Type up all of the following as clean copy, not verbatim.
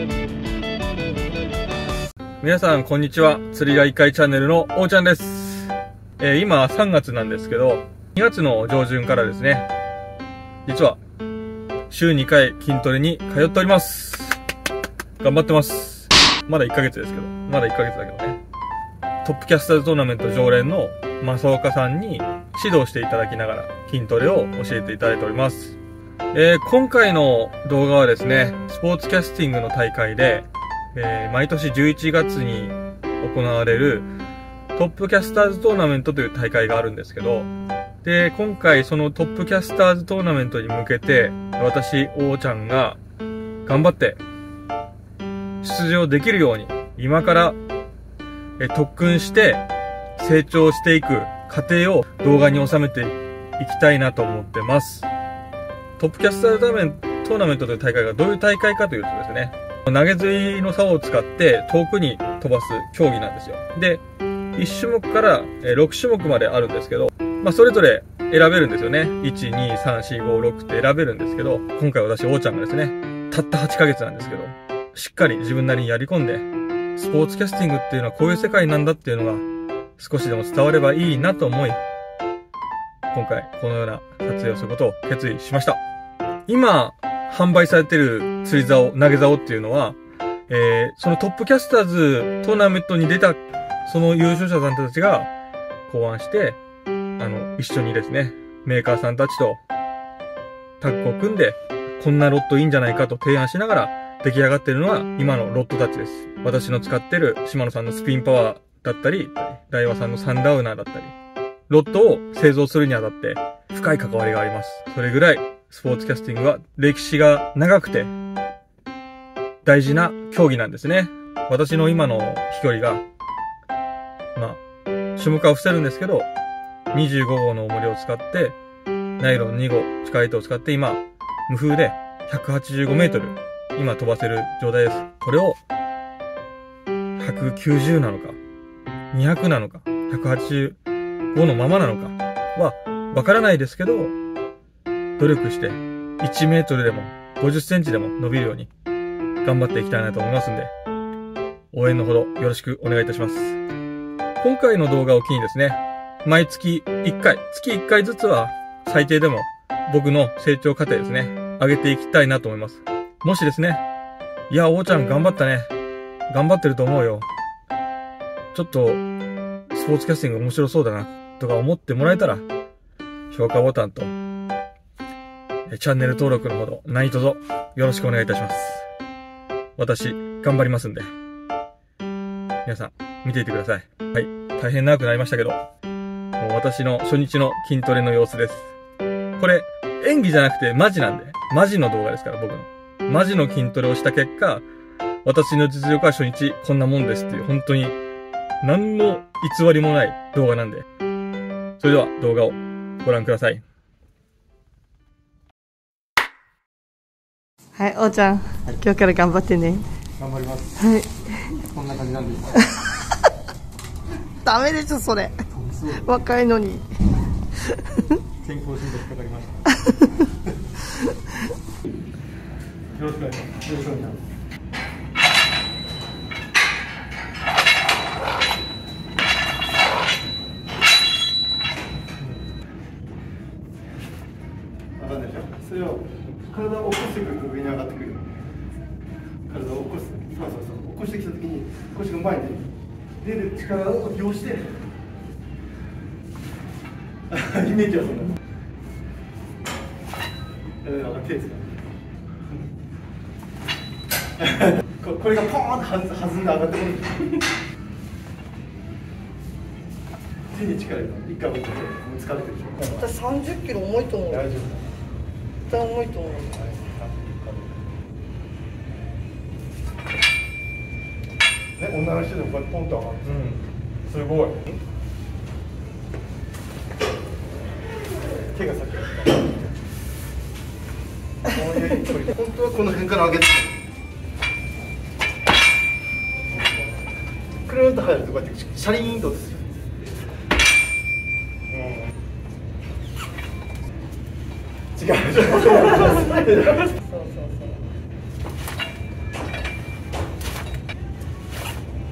皆さんこんにちは。釣りが1回チャンネルのおーちゃんです。今3月なんですけど、2月の上旬からですね、実は週2回筋トレに通っております。頑張ってます。まだ1ヶ月ですけど、まだ1ヶ月だけどね。トップキャスターズトーナメント常連の正岡さんに指導していただきながら筋トレを教えていただいております。今回の動画はですね、スポーツキャスティングの大会で、毎年11月に行われるトップキャスターズトーナメントという大会があるんですけど、で、今回そのトップキャスターズトーナメントに向けて、私、おーちゃんが頑張って出場できるように、今から特訓して成長していく過程を動画に収めていきたいなと思ってます。トップキャスターズトーナメントという大会がどういう大会かというとですね、投げ釣りの竿を使って遠くに飛ばす競技なんですよ。で、1種目から6種目まであるんですけど、それぞれ選べるんですよね。1、2、3、4、5、6って選べるんですけど、今回私、おーちゃんがですね、たった8ヶ月なんですけど、しっかり自分なりにやり込んで、スポーツキャスティングっていうのはこういう世界なんだっていうのが少しでも伝わればいいなと思い、今回このような撮影をすることを決意しました。今、販売されてる釣り竿、投げ竿っていうのは、そのトップキャスターズトーナメントに出た、その優勝者さんたちが考案して、一緒にですね、メーカーさんたちとタッグを組んで、こんなロットいいんじゃないかと提案しながら出来上がっているのが今のロットたちです。私の使ってる島野さんのスピンパワーだったり、大和さんのサンダウナーだったり、ロットを製造するにあたって深い関わりがあります。それぐらいスポーツキャスティングは歴史が長くて大事な競技なんですね。私の今の飛距離が、種目は伏せるんですけど、25号の重りを使って、ナイロン2号、力糸を使って今、無風で185メートル、今飛ばせる状態です。これを、190なのか、200なのか、185のままなのかは、わからないですけど、努力して、1メートルでも、50センチでも伸びるように、頑張っていきたいなと思いますんで、応援のほどよろしくお願いいたします。今回の動画を機にですね、毎月1回、月1回ずつは最低でも僕の成長過程ですね、上げていきたいなと思います。もしですね、いや、おーちゃん頑張ったね。頑張ってると思うよ。ちょっと、スポーツキャスティング面白そうだな、とか思ってもらえたら、評価ボタンと、チャンネル登録のほど何卒よろしくお願いいたします。私、頑張りますんで。皆さん、見ていてください。はい。大変長くなりましたけど、もう私の初日の筋トレの様子です。これ、演技じゃなくてマジなんで。マジの動画ですから、僕の。マジの筋トレをした結果、私の実力は初日こんなもんですっていう、本当に、何の偽りもない動画なんで。それでは動画をご覧ください。 はい、おーちゃん、はい、今日から頑張ってね。 頑張ります。 はい。 こんな感じなんですか。 ダメでしょ、それ。若いのに。 健康診断引っかかりました。よろしくお願いします。よろしくお願いします。わかんないでしょ。それを体を起こしてくると上に上がってくる。体を起こす。そうそうそう。起こしてきたときに腰が前に出る力を利用して。イメージはそんな。手ですか。これがポーンと弾んで上がってくる。手に力入れた。一回持ってて、疲れてるでしょ。 私30キロ重いと思う。 大丈夫。 絶対重いと思う。 ね、女の人でもこうやってポンと上がる。すごい。手が先。本当はこの辺から上げて。くるんと入るとこうやってシャリーンとですよ。違う。そうそうそう。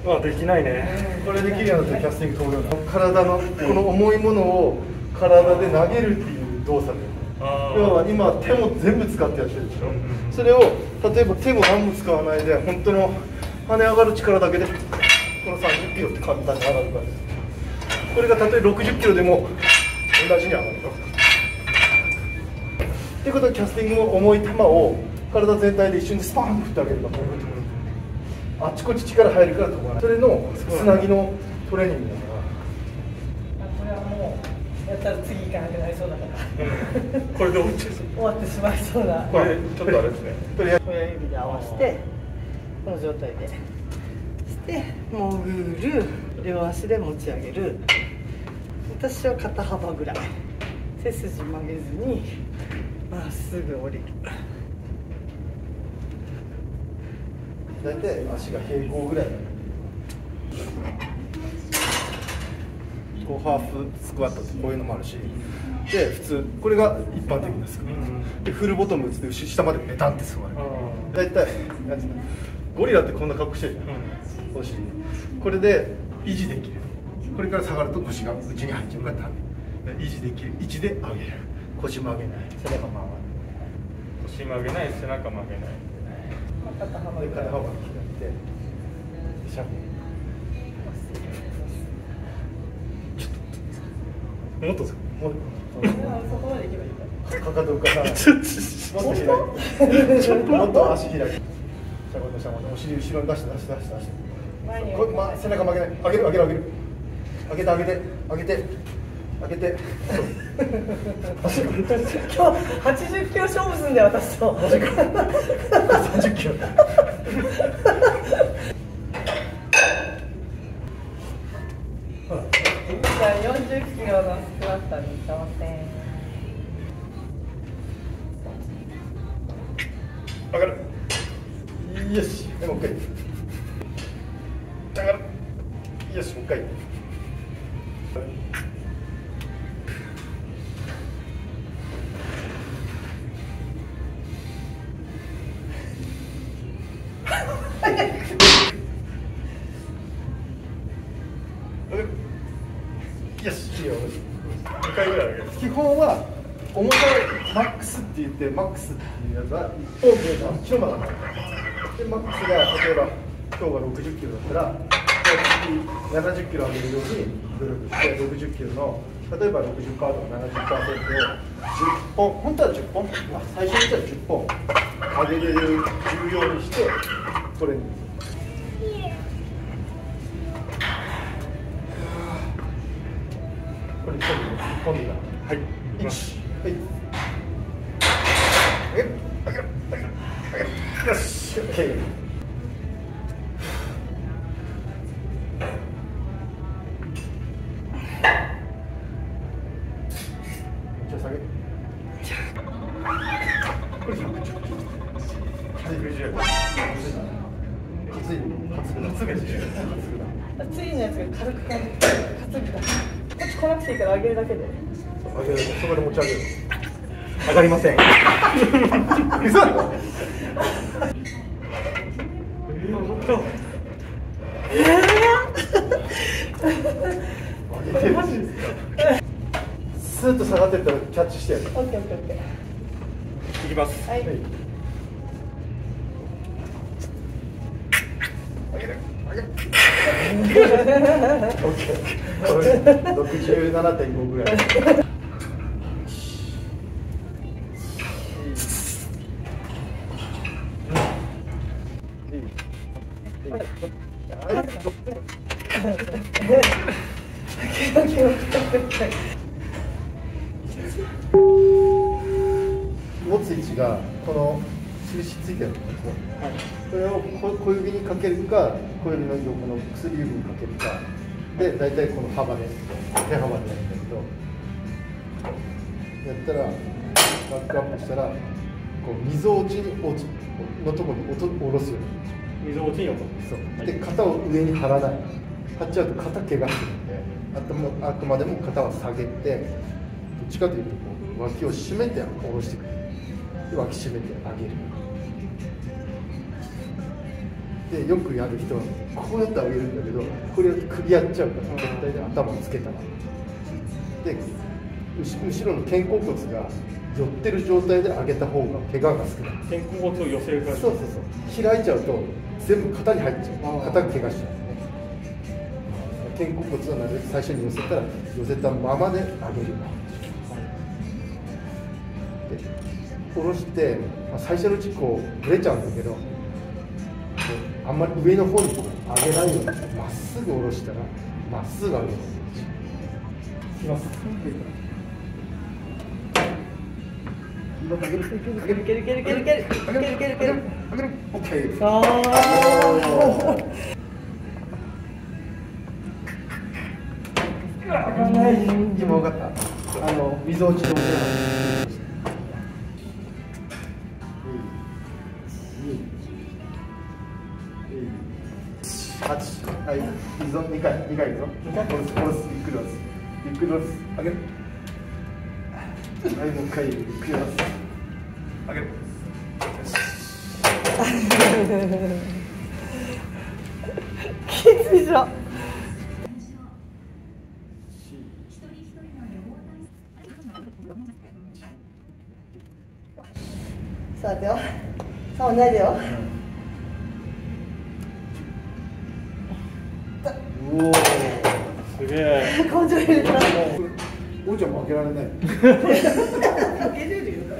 できないね。 これできるようになったらキャスティング飛ぶような体のこの重いものを体で投げるっていう動作で、要は今手も全部使ってやってるでしょ、それを例えば手も何も使わないで本当の跳ね上がる力だけでこの30キロって簡単に上がるからです。これがたとえ60キロでも同じに上がるよっていうことは、キャスティングも重い球を体全体で一瞬でスパーンと振ってあげるから飛ぶってこと。あっちこっち力入るから飛ばない。それのつなぎのトレーニングだから。 これはもうやったら次行かなくなりそうだから。 これで終わっちゃいそう。 終わってしまいそうな。 これちょっとあれですね。 親指で合わせてこの状態でして潜る、両足で持ち上げる。私は肩幅ぐらい、背筋曲げずにまっすぐ降りる。 大体足が平行ぐらい。こうハーフスクワットってこういうのもあるし、で普通これが一般的なスクワット、でフルボトム打つで下までベタンって座る。大体ゴリラってこんな格好してるじゃん、お尻。これで維持できる。これから下がると腰が内に入っちゃうからダメ。維持できる位置で上げる。腰曲げない、背中曲がる。 腰曲げない、背中曲げない。 肩幅開いて、しゃべもっとさ、もっとそこまで行けばいいか。 かかと浮かさない。もっと開いて、もっと足開いて、しゃがんでしゃがんで、お尻後ろに出して出して出して出して、背中曲げない、上げる上げる上げる、上げて上げて上げて上げて。 今日80キロ勝負すんだよ、私と。 30キロ。 じゃあ40キロのスクワットに挑戦。 上がる。よし、でもう一回。上がる。よし、もう一回。よし、いいよ。 2回ぐらい上げる。 基本は重さマックスって言って、マックスっていうやつは大きな何キロまで上がる。でマックスが例えば今日が60キロだったら、次70キロ上げるように努力して60キロの例えば 60% とか 70% を10本、本当は10本、最初にじゃあ10本上げれる重要にしてトレーニング。これ1本でいいかな。はい。1、はい。上げる、上げる、上げる、上げる。よし、オッケー。じゃあ下げ。これ110。担いで、担ぐ次のやつが軽く感じて、担ぐだ。こっち来なくていいから上げるだけで。 上げる、そこで持ち上げる。上がりません。嘘だろ。マジですか。スーッと下がってったらキャッチしてやる。 オッケーオッケーオッケー。 いきます。 はい。 上げる。上げる。オッケー。これ67.5ぐらい。持つ位置がこの印ついてるんですよ。これを小指にかけるか、小指の横の薬指にかけるかで、大体この幅で手幅でやるんだけど、やったらバックアップしたらこうみぞおちにのところに下ろすように。 溝落ちに落とす。 そうで、肩を上に張らない。張っちゃうと肩怪我するんで、あくまでも肩は下げて、どっちかというとこう脇を締めて下ろしてくる。で脇締めて上げる。 でよくやる人はこうやって上げるんだけど、これやって首やっちゃうから絶対に頭をつけたらで後ろの肩甲骨が寄ってる状態で上げた方が怪我が少ない。 肩甲骨を寄せるから。 そうそうそう、開いちゃうと全部肩に入っちゃう。肩が怪我しちゃう。肩甲骨はなるべく最初に寄せたら寄せたままで上げる。で下ろして、最初のうちこうぶれちゃうんだけど、あんまり上の方にこう上げないようにまっすぐ下ろしたらまっすぐ上げる。いきます。 いけるいけるいけるいけるいけるいけるいけるいけるいけるいける。 オッケー。今分かった。溝落ちの8、はい、いいぞ、2回いくぞ。下ろす、ゆっくり下ろす。ゆっくり下ろす。上げる。はい、もう一回ゆっくり下ろす。上げる。 きついじゃん。さあ、では、さあ、ないでよ。 おお、 すげえ。 根性入れた。 おうちゃんも開けられない。 開けれるよ。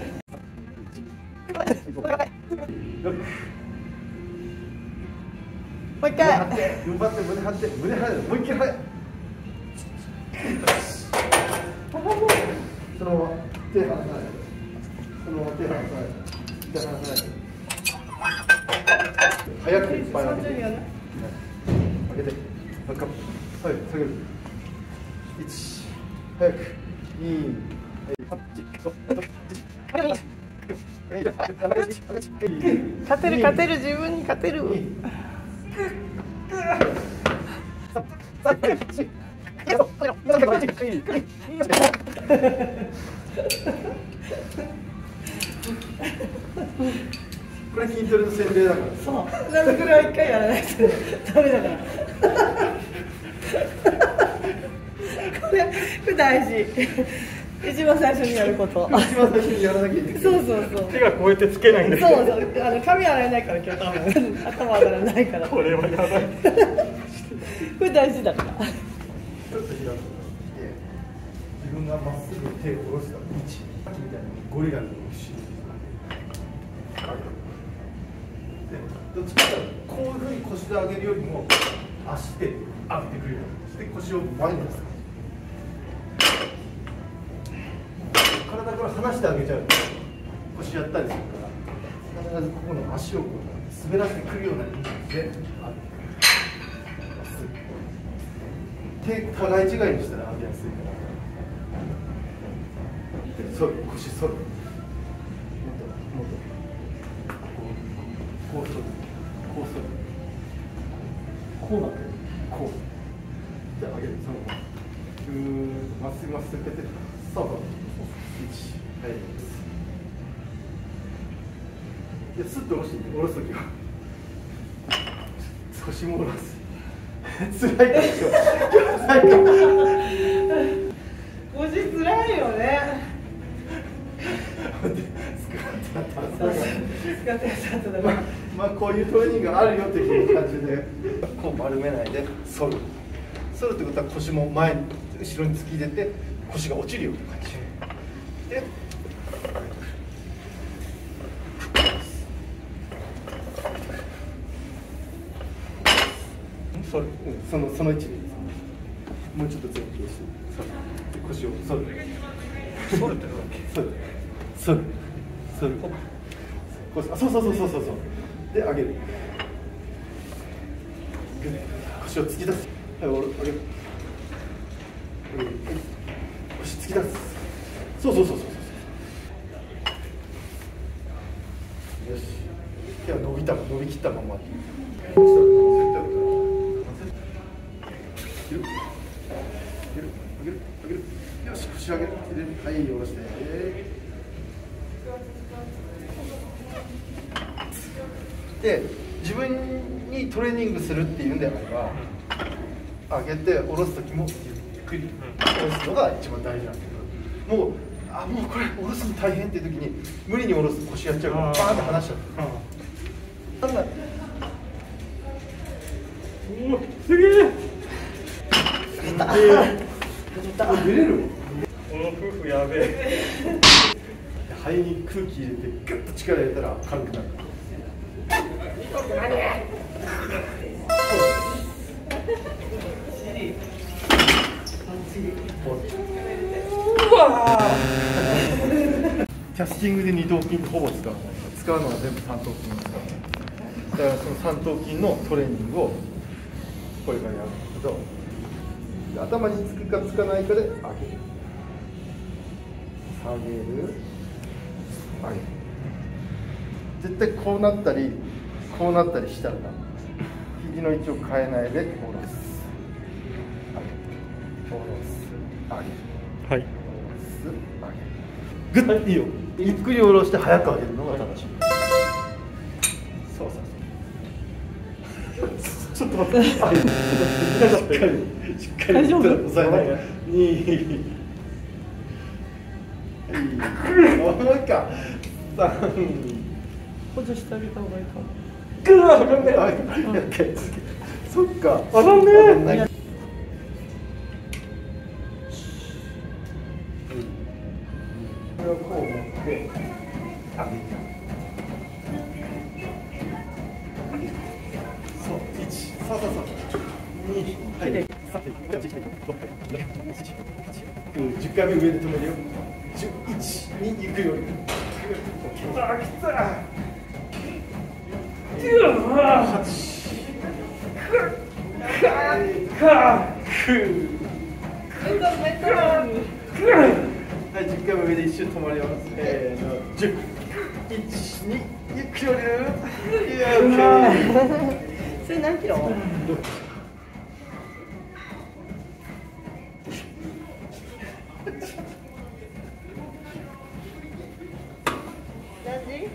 もう一回。 踏ん張って、胸張って、胸張る、もう一回張る。そのまま手離さない。そのまま手離さない。手離さない。早くいっぱい上げて。上げて。はい、下げる。1、早く。2、 勝てる勝てる、自分に勝てる。 これ筋トレの洗礼だから。 そう。なのくらい一回やらないとダメだから。これ大事。一番最初にやること。 一番最初にやらなきゃいけない。 そうそうそう。 手がこうやってつけないんだけど。 そうそう。髪洗えないから今日多分頭洗わないから。 これはやばい。 これ大事だから。 ちょっと開く。自分がまっすぐ手を下ろすから位置みたいなゴリラの後ろで、どっちかというとこういうふうに腰で上げるよりも足で上げてくれるようにして腰を前に出す。体から離してあげちゃうと腰やったりするから、必ずここの足をこう滑らせてくるようなイメージで上げてくる。手互い違いにしたら上げやすいから。反る、腰反る。もっとこう反る、こう反る。こうなってる、こう。じゃあ上げる、そのまま。まっすぐまっすぐやって、そう。1、はい。で、スッと下ろして、下ろすときは。腰も下ろす。辛いでしょ。 腰つらいよね。 まあこういうトレーニングがあるよっていう感じで、こう丸めないで反る。反るってことは腰も前に後ろに突き出て腰が落ちるような感じで。反る、その位置でもうちょっと前傾して反る。腰を反る。 反るってなんだっけ？ 反る。そうで上げる。腰を突き出す。はい、上げる。腰突き出す。そう。よし。手は伸びきったまま。上げる。よし、腰上げる。はい、下ろして。で、 自分にトレーニングするっていうんであれば、上げて下ろす時もゆっくり下ろすのが一番大事なんだけど、もうこれ下ろすの大変っていう時に無理に下ろすと腰やっちゃうからバーンって離しちゃう。なんだすげえ。 出れる。 この夫婦やべえ。 肺に空気入れてグッと力入れたら軽くなる。キャスティングで二頭筋ほぼ使わない。使うのは全部三頭筋を使う。だからその三頭筋のトレーニングをこれからやるんだけど、頭につくかつかないかで上げる、下げる、上げる。絶対こうなったりこうなったりしたら肘の位置を変えないで下ろす、上げる、下ろす、上げる、 はい。 グッといいよ。ゆっくり下ろして早く上げるのが正しい。そうちょっと待って。しっかり大丈夫？ 抑えない。2、もう一回。3。 補助してあげた方がいいかも。 ぐわ、わかんねえ。 そっか。 わかんねえ。 これをこう持って上げる。そう、1、そう、2、はい、10回目上で止めるよ。11、2、ゆっくり降りる。あ、きつはい、10回目上で一瞬止まります。10、1、2、ゆっくり降りる。いや、 それ何キロ？何時？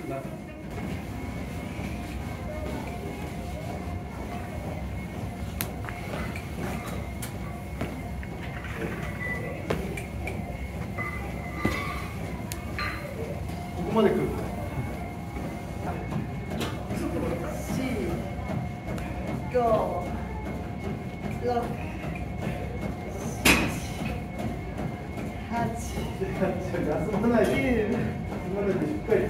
ここまで来る。 4、5、6、8、 休まないで。休まないでしっかり。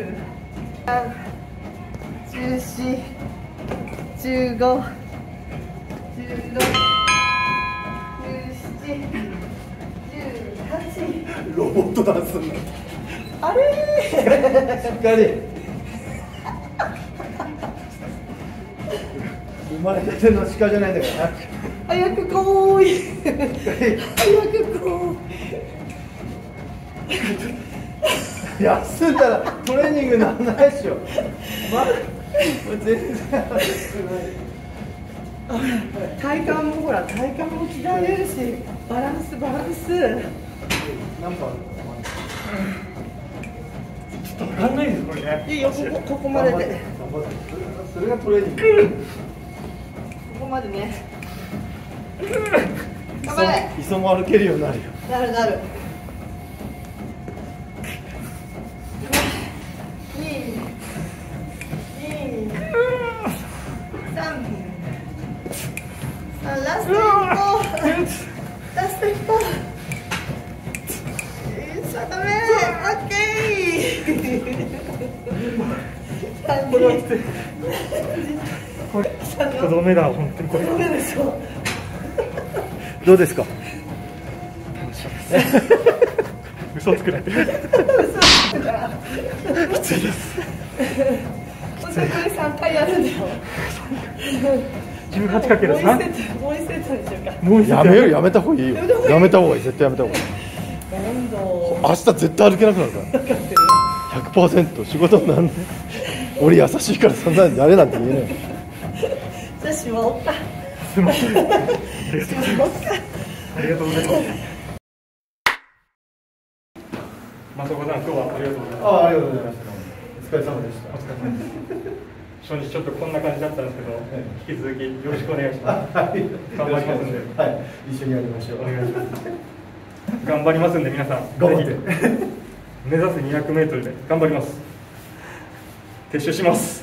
13、14、15、16、17、18。 ロボットダンスになった。 あれしっかり。生まれたての鹿じゃないんだからな。 早く来い。早く来い。 休んだらトレーニングにならないでしょ。全然体幹もほら、体幹も鍛えれるし、バランス。 何パーあるか。 ちょっとわかんないですこれね。 いいよ、ここまでで。 それがトレーニング。 ここまでね。頑張れ。 磯も歩けるようになるよ。 なる。2、3。ラスト1歩。ダメ。オッケー。 とどめだ、本当にこれ。 ダメでしょ。 どうですか。 嘘つくね。 きついです。 本当に3回やるんだよ。 18×3。 もう一セットにしようか。 もうやめよう、やめた方がいいよ。やめた方がいい、絶対やめた方がいい。明日絶対歩けなくなるから。100% 仕事になるね。俺優しいからそんなにやれなんて言えない。 じゃあしまおうか。 すみません。ありがとうございます。まさこさん、今日はありがとうございます。 ありがとうございました。お疲れ様でした。 お疲れ様です。 初日ちょっとこんな感じだったんですけど、引き続きよろしくお願いします。 はい、 頑張りますんで、 はい、一緒にやりましょう。 お願いします。頑張りますんで、皆さん、 頑張ってぜひ目指す200メートルで頑張ります。撤収します。